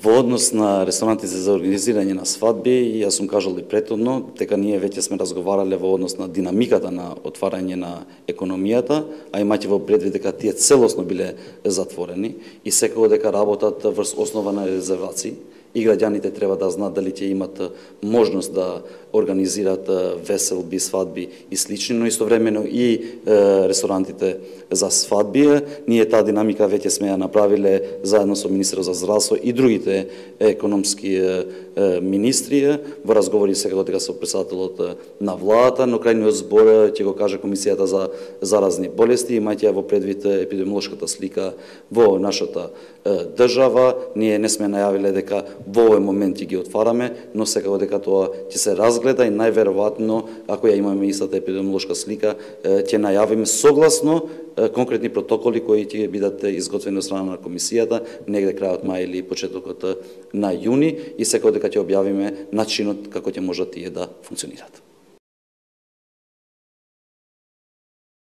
Во однос на ресторантите за организирање на свадби, јас сум кажал и претhodно, дека ние веќе сме разговарале во однос на динамиката на отварање на економијата, а имајќи во предвид дека тие целосно биле затворени и секако дека работат врз основа на резервации и граѓаните треба да знаат дали ќе имат можност да организираат веселби, свадби и слични, но истовремено и ресторантите за свадби. Ние таа динамика веќе сме ја направиле заедно со министерот за здравство и другите економски министри во разговори секако дека со претседателот на владата, но крајниот збор ќе го каже Комисијата за заразни болести, имајќи во предвид епидемиолошката слика во нашата држава. Ние не сме најавиле дека во овој момент ќе ги отвараме, но секако дека тоа ќе се разгледа и најверојатно, ако ја имаме истата епидемиолошка слика, ќе најавиме согласно конкретни протоколи кои ќе бидат изготвени од страна на Комисијата негде крајот мај или почетокот на јуни и секако дека ќе објавиме начинот како ќе можат тие да функционираат.